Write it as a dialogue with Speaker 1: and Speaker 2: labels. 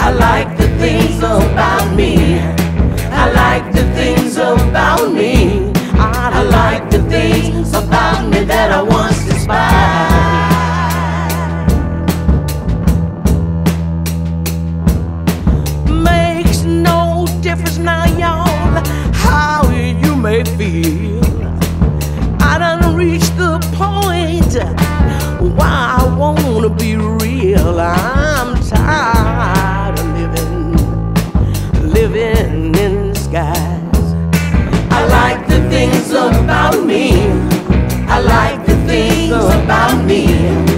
Speaker 1: I like the things about me. I like the things about me. I like the things about me that I once despised. Makes no difference now, y'all, how you may feel. I done reached the point why I wanna be real. I'm tired of living in disguise. I like the things about me. I like the things about me.